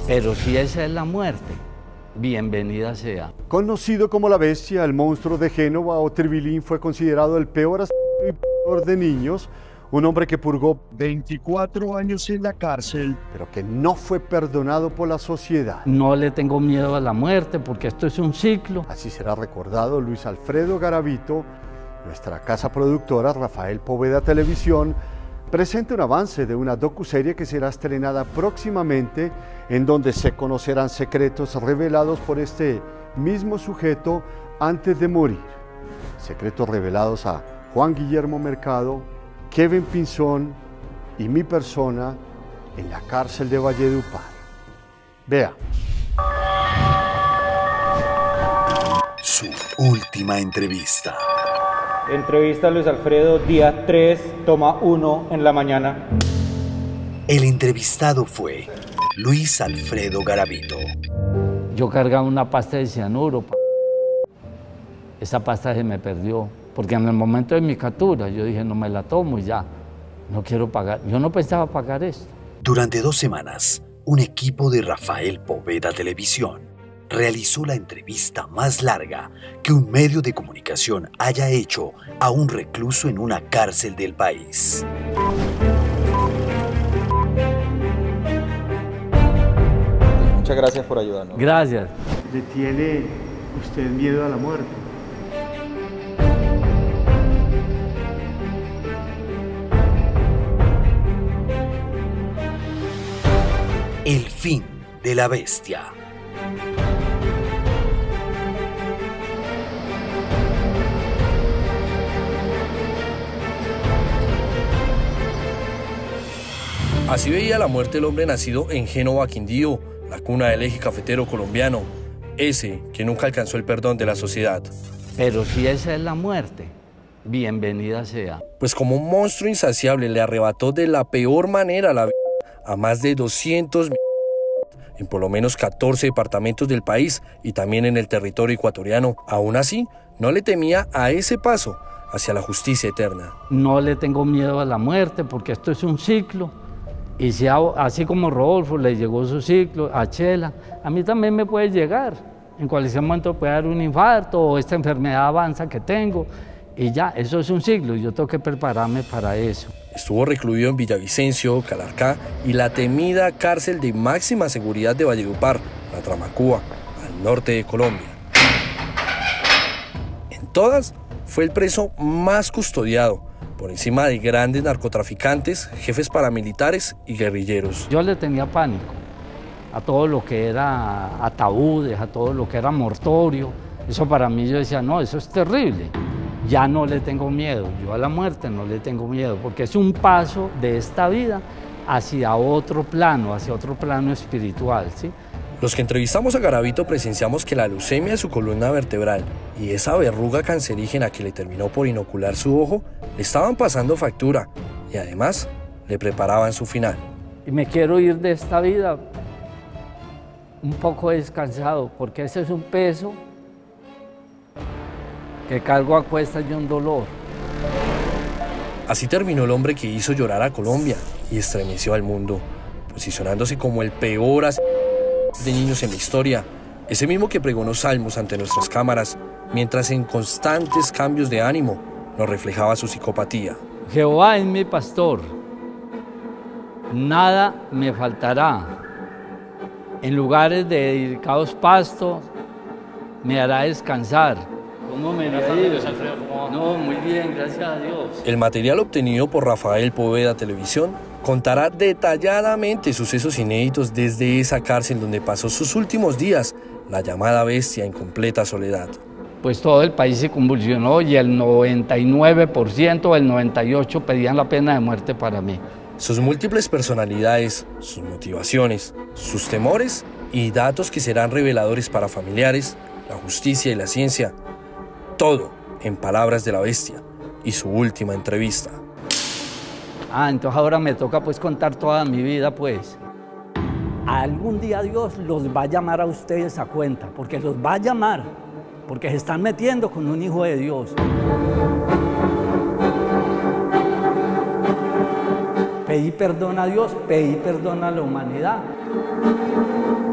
Pero si esa es la muerte, bienvenida sea. Conocido como la Bestia, el monstruo de Génova o Tirbilín fue considerado el peor asesino de niños, un hombre que purgó 24 años en la cárcel, pero que no fue perdonado por la sociedad. No le tengo miedo a la muerte porque esto es un ciclo. Así será recordado Luis Alfredo Garavito. Nuestra casa productora, Rafael Poveda Televisión, presenta un avance de una docuserie que será estrenada próximamente, en donde se conocerán secretos revelados por este mismo sujeto antes de morir. Secretos revelados a Juan Guillermo Mercado, Kevin Pinzón y mi persona en la cárcel de Valledupar. Vea. Su última entrevista. Entrevista a Luis Alfredo, día 3, toma 1 en la mañana. El entrevistado fue Luis Alfredo Garavito. Yo cargaba una pasta de cianuro. Esa pasta se me perdió, porque en el momento de mi captura yo dije, no me la tomo y ya, no quiero pagar. Yo no pensaba pagar esto. Durante 2 semanas, un equipo de Rafael Poveda Televisión realizó la entrevista más larga que un medio de comunicación haya hecho a un recluso en una cárcel del país. Muchas gracias por ayudarnos. Gracias. ¿Le tiene usted miedo a la muerte? El fin de la bestia. Así veía la muerte el hombre nacido en Génova, Quindío, la cuna del eje cafetero colombiano, ese que nunca alcanzó el perdón de la sociedad. Pero si esa es la muerte, bienvenida sea. Pues como un monstruo insaciable le arrebató de la peor manera la vida a más de 200 en por lo menos 14 departamentos del país y también en el territorio ecuatoriano. Aún así, no le temía a ese paso hacia la justicia eterna. No le tengo miedo a la muerte porque esto es un ciclo. Y si así como Rodolfo le llegó su ciclo, a Chela, a mí también me puede llegar. En cualquier momento puede dar un infarto o esta enfermedad avanza que tengo. Y ya, eso es un ciclo y yo tengo que prepararme para eso. Estuvo recluido en Villavicencio, Calarcá y la temida cárcel de máxima seguridad de Valledupar, la Tramacúa, al norte de Colombia. En todas fue el preso más custodiado, por encima de grandes narcotraficantes, jefes paramilitares y guerrilleros. Yo le tenía pánico a todo lo que era ataúdes, a todo lo que era mortorio. Eso para mí yo decía, no, eso es terrible. Ya no le tengo miedo, yo a la muerte no le tengo miedo, porque es un paso de esta vida hacia otro plano espiritual, ¿sí? Los que entrevistamos a Garavito presenciamos que la leucemia de su columna vertebral y esa verruga cancerígena que le terminó por inocular su ojo le estaban pasando factura y además le preparaban su final. Y me quiero ir de esta vida un poco descansado, porque ese es un peso que cargo a cuestas de un dolor. Así terminó el hombre que hizo llorar a Colombia y estremeció al mundo, posicionándose como el peor asesino de niños en la historia, ese mismo que pregonó salmos ante nuestras cámaras, mientras en constantes cambios de ánimo nos reflejaba su psicopatía. Jehová es mi pastor, nada me faltará. En lugares de dedicados pastos me hará descansar. ¿Cómo me ha ido? No, muy bien, gracias a Dios. El material obtenido por Rafael Poveda Televisión contará detalladamente sucesos inéditos desde esa cárcel donde pasó sus últimos días, la llamada bestia en completa soledad. Pues todo el país se convulsionó y el 99%, el 98% pedían la pena de muerte para mí. Sus múltiples personalidades, sus motivaciones, sus temores y datos que serán reveladores para familiares, la justicia y la ciencia. Todo en palabras de la bestia y su última entrevista. Entonces ahora me toca pues contar toda mi vida pues. Algún día Dios los va a llamar a ustedes a cuenta, porque los va a llamar, porque se están metiendo con un hijo de Dios. Pedí perdón a Dios, pedí perdón a la humanidad.